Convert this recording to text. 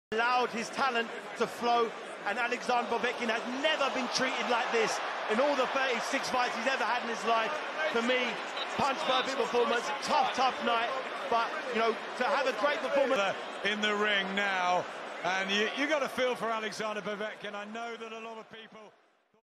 Allowed his talent to flow, and Alexander Povidetkin has never been treated like this in all the 36 fights he's ever had in his life. For me, punch-perfect performance, tough night, but, you know, to have a great performance. In the ring now, and you got to feel for Alexander Povidetkin. I know that a lot of people